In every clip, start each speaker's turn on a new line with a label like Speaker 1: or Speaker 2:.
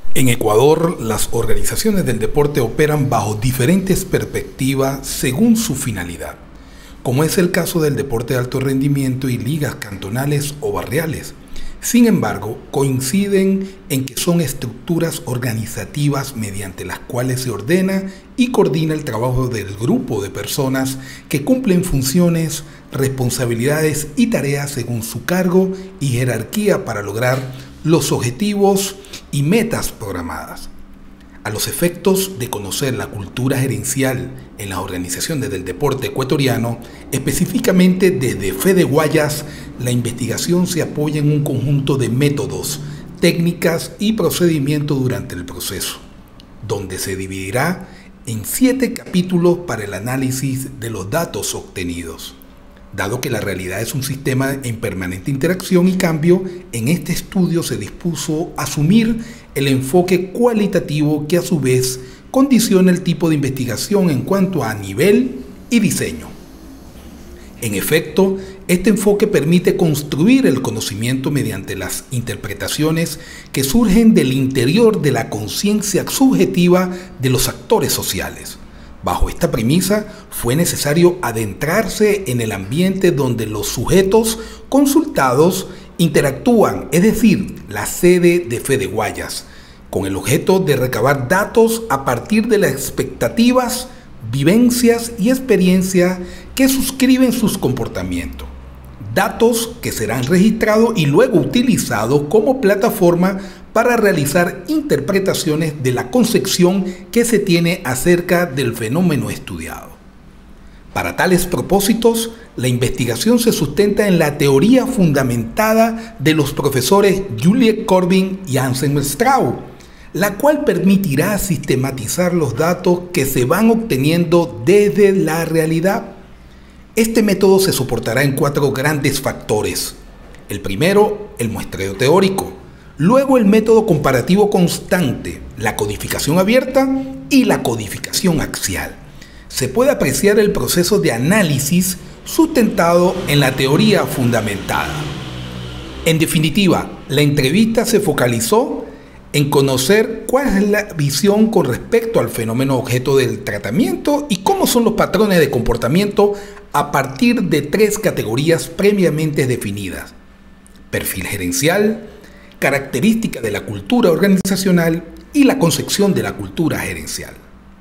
Speaker 1: En Ecuador, las organizaciones del deporte operan bajo diferentes perspectivas según su finalidad, como es el caso del deporte de alto rendimiento y ligas cantonales o barriales. Sin embargo, coinciden en que son estructuras organizativas mediante las cuales se ordena y coordina el trabajo del grupo de personas que cumplen funciones, responsabilidades y tareas según su cargo y jerarquía para lograr los objetivos y metas programadas. A los efectos de conocer la cultura gerencial en las organizaciones del deporte ecuatoriano, específicamente desde Fede Guayas, la investigación se apoya en un conjunto de métodos, técnicas y procedimientos durante el proceso, donde se dividirá en 7 capítulos para el análisis de los datos obtenidos. Dado que la realidad es un sistema en permanente interacción y cambio, en este estudio se dispuso asumir el enfoque cualitativo que a su vez condiciona el tipo de investigación en cuanto a nivel y diseño. En efecto, este enfoque permite construir el conocimiento mediante las interpretaciones que surgen del interior de la conciencia subjetiva de los actores sociales. Bajo esta premisa, fue necesario adentrarse en el ambiente donde los sujetos consultados interactúan, es decir, la sede de Fede Guayas, con el objeto de recabar datos a partir de las expectativas, vivencias y experiencias que suscriben sus comportamientos. Datos que serán registrados y luego utilizados como plataforma para realizar interpretaciones de la concepción que se tiene acerca del fenómeno estudiado. Para tales propósitos, la investigación se sustenta en la teoría fundamentada de los profesores Juliet Corbin y Anselm Strauss, la cual permitirá sistematizar los datos que se van obteniendo desde la realidad. Este método se soportará en 4 grandes factores. El primero, el muestreo teórico. Luego el método comparativo constante, la codificación abierta y la codificación axial. Se puede apreciar el proceso de análisis sustentado en la teoría fundamentada. En definitiva, la entrevista se focalizó en conocer cuál es la visión con respecto al fenómeno objeto del tratamiento y cómo son los patrones de comportamiento a partir de 3 categorías previamente definidas: perfil gerencial, característica de la cultura organizacional y la concepción de la cultura gerencial.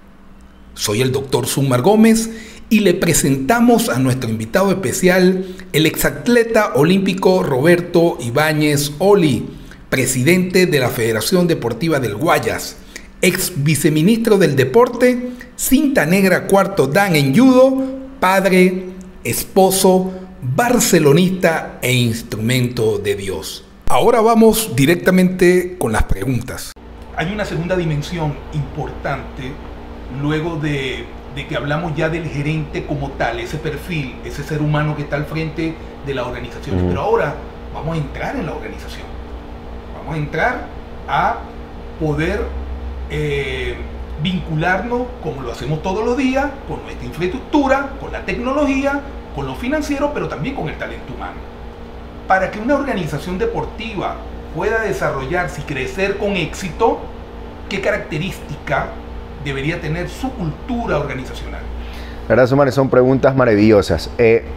Speaker 1: Soy el Dr. Sumar Gómez y le presentamos a nuestro invitado especial, el exatleta olímpico Roberto Ibáñez Oli, presidente de la Federación Deportiva del Guayas, ex viceministro del Deporte, cinta negra cuarto dan en judo, padre, esposo, barcelonista e instrumento de Dios. Ahora vamos directamente con las preguntas. Hay una segunda dimensión importante luego de que hablamos ya del gerente como tal, ese perfil, ese ser humano que está al frente de la organización. Pero ahora vamos a entrar en la organización. Vamos a entrar a poder vincularnos, como lo hacemos todos los días, con nuestra infraestructura, con la tecnología, con lo financiero, pero también con el talento humano. Para que una organización deportiva pueda desarrollarse y crecer con éxito, ¿qué característica debería tener su cultura organizacional?
Speaker 2: La verdad, Sumar, son preguntas maravillosas.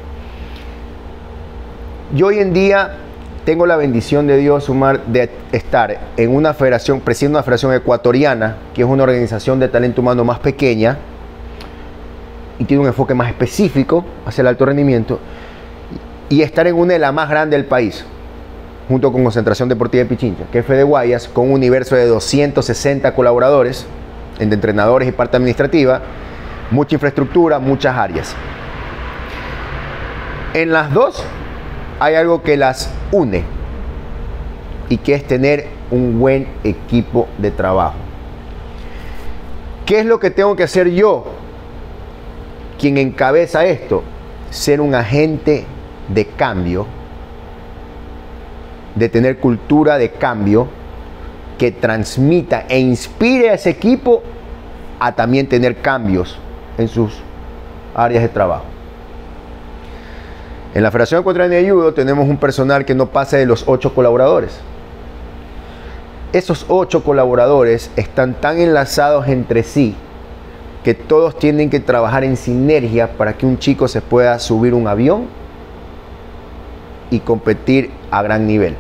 Speaker 2: Yo hoy en día tengo la bendición de Dios, Sumar, de estar en una federación, presidiendo una federación ecuatoriana, que es una organización de talento humano más pequeña y tiene un enfoque más específico hacia el alto rendimiento, y estar en una de las más grandes del país, junto con Concentración Deportiva de Pichincha, que es Fede Guayas, con un universo de 260 colaboradores, entre entrenadores y parte administrativa, mucha infraestructura, muchas áreas. En las dos hay algo que las une, y que es tener un buen equipo de trabajo. ¿Qué es lo que tengo que hacer yo, quien encabeza esto? Ser un agente de cambio, de tener cultura de cambio que transmita e inspire a ese equipo a también tener cambios en sus áreas de trabajo. En la Federación Ecuatoriana de Judo tenemos un personal que no pasa de los 8 colaboradores. esos 8 colaboradores están tan enlazados entre sí que todos tienen que trabajar en sinergia para que un chico se pueda subir un avión y competir a gran nivel.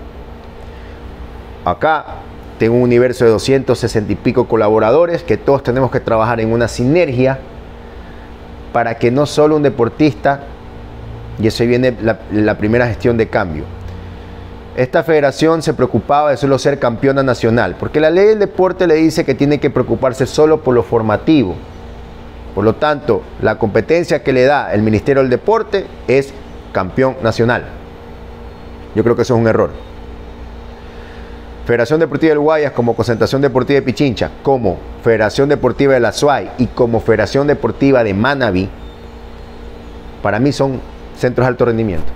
Speaker 2: Acá tengo un universo de 260 y pico colaboradores que todos tenemos que trabajar en una sinergia para que no solo un deportista, y eso viene la primera gestión de cambio. Esta federación se preocupaba de solo ser campeona nacional, porque la ley del deporte le dice que tiene que preocuparse solo por lo formativo. Por lo tanto, la competencia que le da el Ministerio del Deporte es campeón nacional. Yo creo que eso es un error. Federación Deportiva del Guayas como Concentración Deportiva de Pichincha, como Federación Deportiva de la SUAY y como Federación Deportiva de Manabí, para mí son centros de alto rendimiento.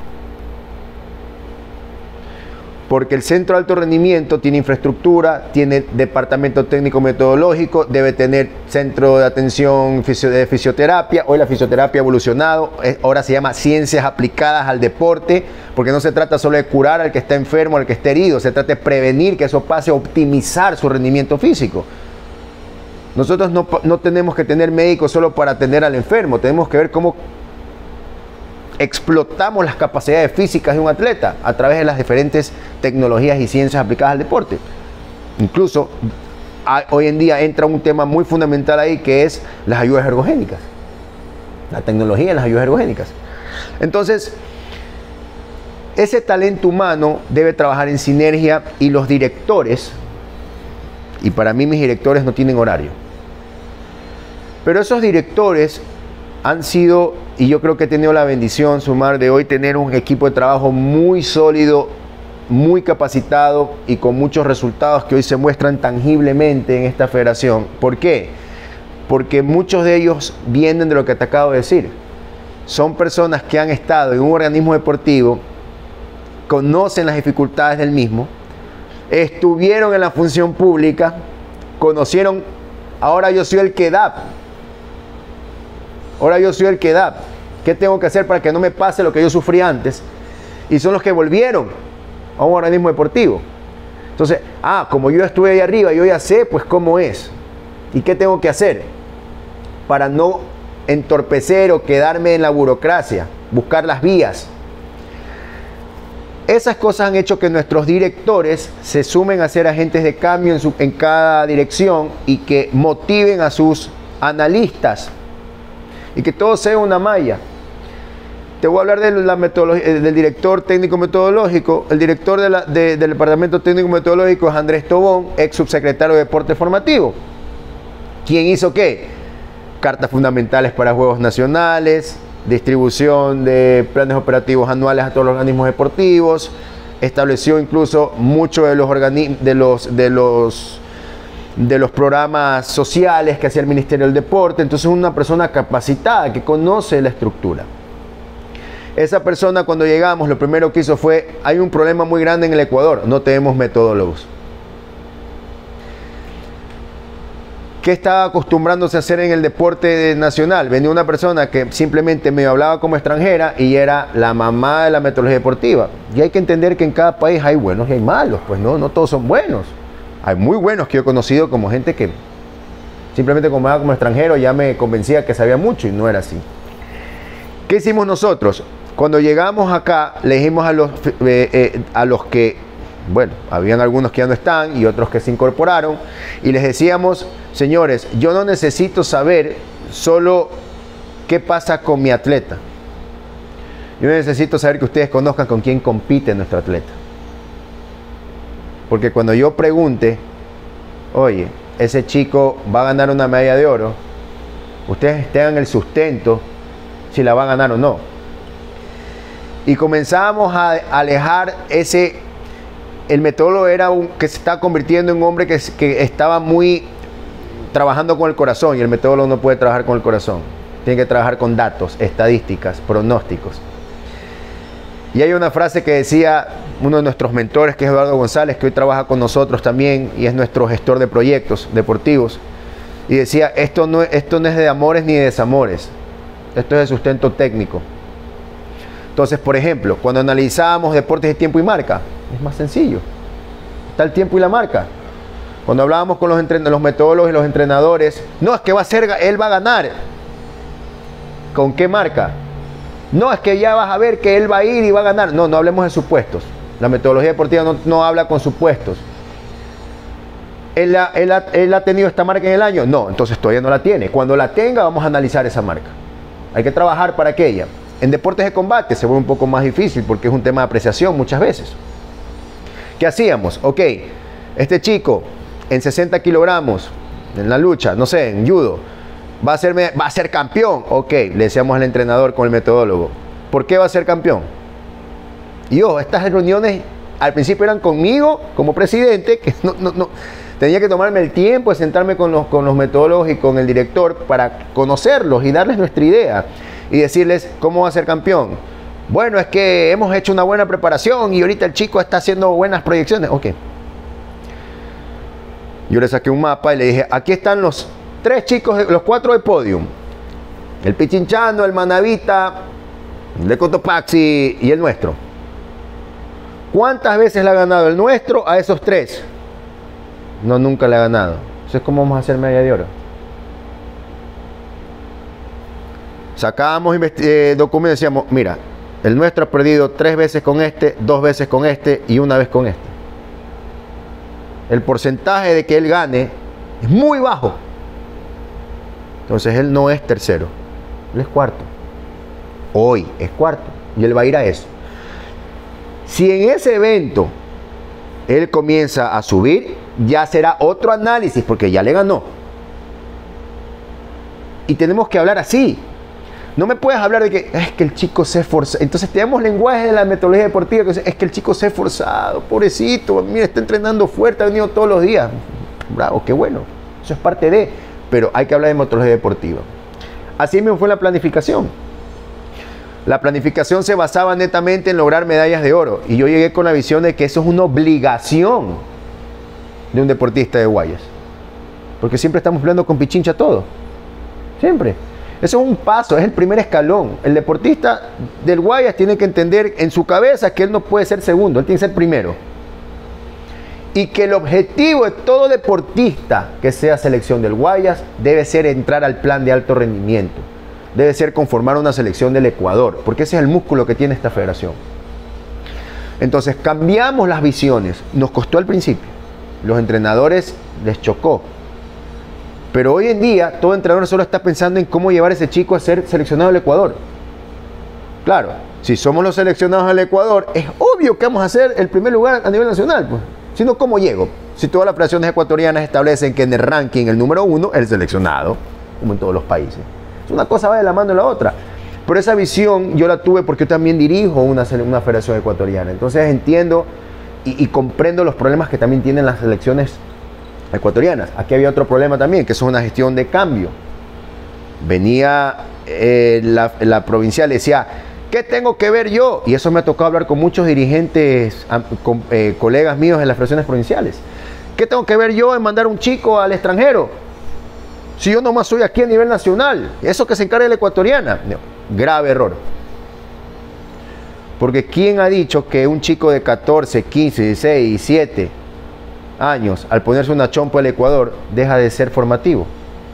Speaker 2: Porque el centro de alto rendimiento tiene infraestructura, tiene departamento técnico metodológico, debe tener centro de atención de fisioterapia. Hoy la fisioterapia ha evolucionado, ahora se llama ciencias aplicadas al deporte, porque no se trata solo de curar al que está enfermo, al que está herido, se trata de prevenir que eso pase, optimizar su rendimiento físico. Nosotros no tenemos que tener médicos solo para atender al enfermo, tenemos que ver cómo explotamos las capacidades físicas de un atleta a través de las diferentes tecnologías y ciencias aplicadas al deporte. Incluso hoy en día entra un tema muy fundamental ahí, que es las ayudas ergogénicas, la tecnología en las ayudas ergogénicas. Entonces, ese talento humano debe trabajar en sinergia, y los directores, y para mí mis directores no tienen horario, pero esos directores han sido, y yo creo que he tenido la bendición, Sumar, de hoy tener un equipo de trabajo muy sólido, muy capacitado y con muchos resultados que hoy se muestran tangiblemente en esta federación. ¿Por qué? Porque muchos de ellos vienen de lo que te acabo de decir. Son personas que han estado en un organismo deportivo, conocen las dificultades del mismo, estuvieron en la función pública, conocieron, ahora yo soy el que da. Ahora yo soy el que da. ¿Qué tengo que hacer para que no me pase lo que yo sufrí antes? Y son los que volvieron a un organismo deportivo. Entonces, como yo estuve ahí arriba, yo ya sé pues cómo es. ¿Y qué tengo que hacer? Para no entorpecer o quedarme en la burocracia, buscar las vías. Esas cosas han hecho que nuestros directores se sumen a ser agentes de cambio en cada dirección, y que motiven a sus analistas, y que todo sea una malla. Te voy a hablar de la metodología, del director técnico metodológico. El director del departamento técnico metodológico es Andrés Tobón, ex subsecretario de Deporte Formativo. ¿Quién hizo qué? Cartas fundamentales para juegos nacionales, distribución de planes operativos anuales a todos los organismos deportivos, estableció incluso muchos de los programas sociales que hacía el Ministerio del Deporte. Entonces es una persona capacitada que conoce la estructura. Esa persona, cuando llegamos, lo primero que hizo fue: hay un problema muy grande en el Ecuador, no tenemos metodólogos. ¿Qué estaba acostumbrándose a hacer en el deporte nacional? Venía una persona que simplemente me hablaba como extranjera y era la mamá de la metodología deportiva. Y hay que entender que en cada país hay buenos y hay malos, pues no todos son buenos. Hay muy buenos que yo he conocido, como gente que simplemente como era como extranjero ya me convencía que sabía mucho, y no era así. ¿Qué hicimos nosotros? Cuando llegamos acá, le dijimos a los que, bueno, habían algunos que ya no están y otros que se incorporaron, y les decíamos: señores, yo no necesito saber solo qué pasa con mi atleta. Yo necesito saber que ustedes conozcan con quién compite nuestro atleta. Porque cuando yo pregunte: oye, ese chico va a ganar una medalla de oro, ustedes tengan el sustento si la va a ganar o no. Y comenzamos a alejar el metólogo era que se está convirtiendo en un hombre que estaba muy trabajando con el corazón, y el metólogo no puede trabajar con el corazón, tiene que trabajar con datos, estadísticas, pronósticos. Y hay una frase que decía uno de nuestros mentores, que es Eduardo González, que hoy trabaja con nosotros también y es nuestro gestor de proyectos deportivos, y decía: esto no es de amores ni de desamores, esto es de sustento técnico. Entonces, por ejemplo, cuando analizábamos deportes de tiempo y marca, es más sencillo. está el tiempo y la marca. Cuando hablábamos con los metodólogos y los entrenadores, no, es que él va a ganar. ¿Con qué marca? No, es que ya vas a ver que él va a ir y va a ganar. No, no hablemos de supuestos. La metodología deportiva no habla con supuestos. ¿Él ha tenido esta marca en el año? No, entonces todavía no la tiene. Cuando la tenga, vamos a analizar esa marca. Hay que trabajar para aquella. En deportes de combate se vuelve un poco más difícil porque es un tema de apreciación muchas veces. ¿Qué hacíamos? Ok, este chico en 60 kilogramos, en la lucha, no sé, en judo, va a ser campeón. Ok, le decíamos al entrenador con el metodólogo, ¿por qué va a ser campeón? Y ojo, estas reuniones al principio eran conmigo como presidente, que no tenía que tomarme el tiempo de sentarme con los metodólogos y con el director para conocerlos y darles nuestra idea y decirles cómo va a ser campeón. Bueno, es que hemos hecho una buena preparación y ahorita el chico está haciendo buenas proyecciones. Ok. Yo le saqué un mapa y le dije, aquí están los 3 chicos, los 4 de podium. El Pichinchano, el Manavita, el de Cotopaxi y el nuestro. ¿Cuántas veces le ha ganado el nuestro a esos 3? No, nunca le ha ganado. Entonces, ¿cómo vamos a hacer medalla de oro? Sacábamos documentos y decíamos, mira, el nuestro ha perdido 3 veces con este, 2 veces con este y 1 vez con este. El porcentaje de que él gane es muy bajo. Entonces él no es tercero, él es cuarto. Hoy es cuarto y él va a ir a eso. Si en ese evento él comienza a subir, ya será otro análisis porque ya le ganó. Y tenemos que hablar así. No me puedes hablar de que es que el chico se esforza. Entonces tenemos lenguaje de la metodología deportiva que es que el chico se ha esforzado, pobrecito, mira, está entrenando fuerte, ha venido todos los días. Bravo, qué bueno. Eso es parte de, pero hay que hablar de metodología deportiva. Así mismo fue la planificación. La planificación se basaba netamente en lograr medallas de oro. Y yo llegué con la visión de que eso es una obligación de un deportista de Guayas. Porque siempre estamos hablando con Pichincha todo. Siempre. Eso es un paso, es el primer escalón. El deportista del Guayas tiene que entender en su cabeza que él no puede ser segundo, él tiene que ser primero. Y que el objetivo de todo deportista que sea selección del Guayas debe ser entrar al plan de alto rendimiento. Debe ser conformar una selección del Ecuador, porque ese es el músculo que tiene esta federación. Entonces cambiamos las visiones. Nos costó al principio. Los entrenadores les chocó. Pero hoy en día todo entrenador solo está pensando en cómo llevar a ese chico a ser seleccionado del Ecuador. Claro, si somos los seleccionados del Ecuador, es obvio que vamos a ser el primer lugar a nivel nacional. Pues. Si no, ¿cómo llego? Si todas las federaciones ecuatorianas establecen que en el ranking el número 1 es el seleccionado, como en todos los países. Una cosa va de la mano de la otra. Pero esa visión yo la tuve porque yo también dirijo una federación ecuatoriana. Entonces entiendo y comprendo los problemas que también tienen las selecciones ecuatorianas. Aquí había otro problema también, que es una gestión de cambio. Venía la provincial y decía, ¿qué tengo que ver yo? Y eso me ha tocado hablar con muchos dirigentes, colegas míos en las federaciones provinciales. ¿Qué tengo que ver yo en mandar un chico al extranjero? Si yo nomás soy aquí a nivel nacional, eso que se encarga la ecuatoriana. No, grave error. Porque ¿quién ha dicho que un chico de 14, 15, 16, 17 años, al ponerse una chompa al Ecuador, deja de ser formativo?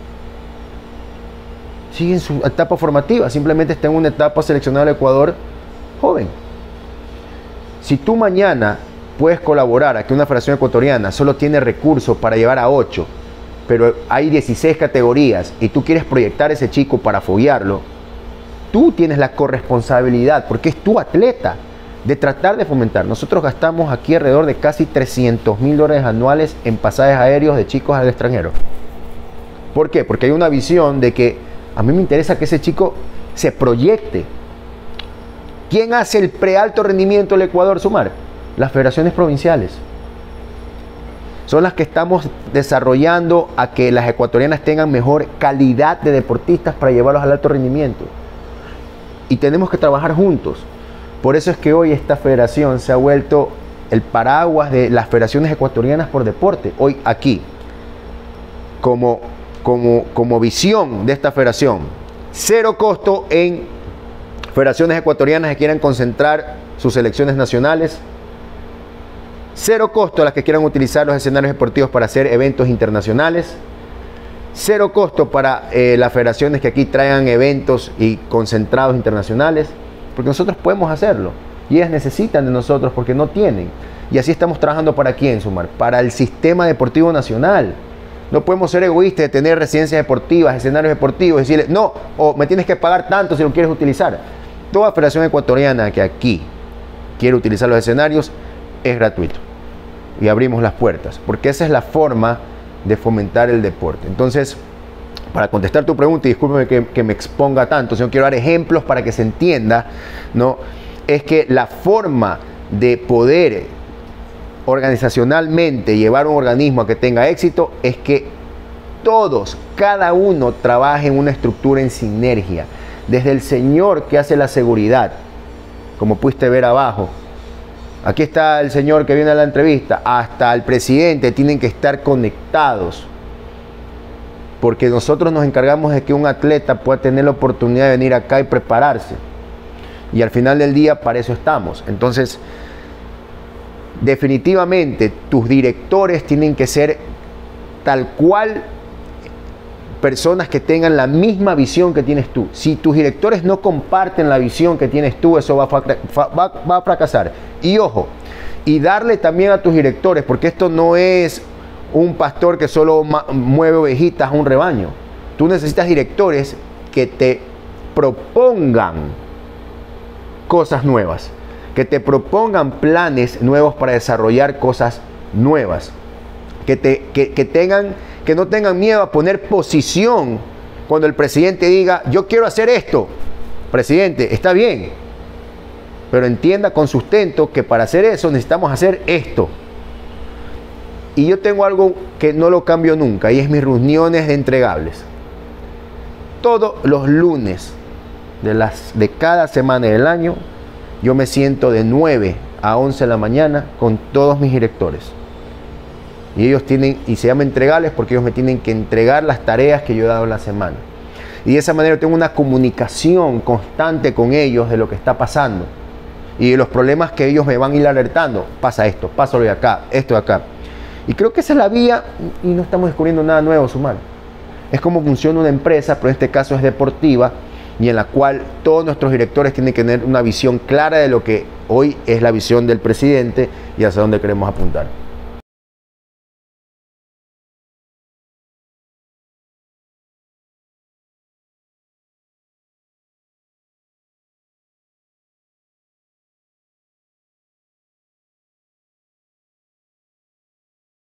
Speaker 2: Sigue en su etapa formativa, simplemente está en una etapa seleccionada del Ecuador joven. Si tú mañana puedes colaborar a que una federación ecuatoriana solo tiene recursos para llevar a 8, pero hay 16 categorías y tú quieres proyectar a ese chico para foguearlo, tú tienes la corresponsabilidad, porque es tu atleta, de tratar de fomentar. Nosotros gastamos aquí alrededor de casi $300,000 anuales en pasajes aéreos de chicos al extranjero. ¿Por qué? Porque hay una visión de que a mí me interesa que ese chico se proyecte. ¿Quién hace el prealto rendimiento del Ecuador, Sumar? Las federaciones provinciales. Son las que estamos desarrollando a que las ecuatorianas tengan mejor calidad de deportistas para llevarlos al alto rendimiento. Y tenemos que trabajar juntos. Por eso es que hoy esta federación se ha vuelto el paraguas de las federaciones ecuatorianas por deporte. Hoy aquí, como visión de esta federación, cero costo en federaciones ecuatorianas que quieran concentrar sus selecciones nacionales. Cero costo a las que quieran utilizar los escenarios deportivos para hacer eventos internacionales. Cero costo para las federaciones que aquí traigan eventos y concentrados internacionales, porque nosotros podemos hacerlo y ellas necesitan de nosotros porque no tienen. Y así estamos trabajando ¿para quién, Sumar? Para el sistema deportivo nacional. No podemos ser egoístas de tener residencias deportivas, escenarios deportivos y decirle, no, o me tienes que pagar tanto si lo quieres utilizar. Toda federación ecuatoriana que aquí quiere utilizar los escenarios es gratuito. Y abrimos las puertas, porque esa es la forma de fomentar el deporte. Entonces, para contestar tu pregunta, y discúlpeme que me exponga tanto, sino quiero dar ejemplos para que se entienda, ¿no? Es que la forma de poder organizacionalmente llevar un organismo a que tenga éxito es que todos, cada uno trabaje en una estructura en sinergia. Desde el señor que hace la seguridad, como pudiste ver abajo, aquí está el señor que viene a la entrevista, hasta el presidente, tienen que estar conectados, porque nosotros nos encargamos de que un atleta pueda tener la oportunidad de venir acá y prepararse, y al final del día para eso estamos. Entonces, definitivamente tus directores tienen que ser tal cual personas que tengan la misma visión que tienes tú. Si tus directores no comparten la visión que tienes tú, eso va a fracasar. Y ojo, y darle también a tus directores, porque esto no es un pastor que solo mueve ovejitas a un rebaño. Tú necesitas directores que te propongan cosas nuevas, que te propongan planes nuevos para desarrollar cosas nuevas, que no tengan miedo a poner posición cuando el presidente diga, yo quiero hacer esto. Presidente, está bien, pero entienda con sustento que para hacer eso necesitamos hacer esto. Y yo tengo algo que no lo cambio nunca, y es mis reuniones de entregables. Todos los lunes de cada semana del año, yo me siento de 9 a 11 de la mañana con todos mis directores. Y ellos y se llama entregables porque ellos me tienen que entregar las tareas que yo he dado en la semana. Y de esa manera tengo una comunicación constante con ellos de lo que está pasando. Y de los problemas que ellos me van a ir alertando. Pasa esto, pasa lo de acá, esto de acá. Y creo que esa es la vía, y no estamos descubriendo nada nuevo, Sumar. Es como funciona una empresa, pero en este caso es deportiva, y en la cual todos nuestros directores tienen que tener una visión clara de lo que hoy es la visión del presidente y hacia dónde queremos apuntar.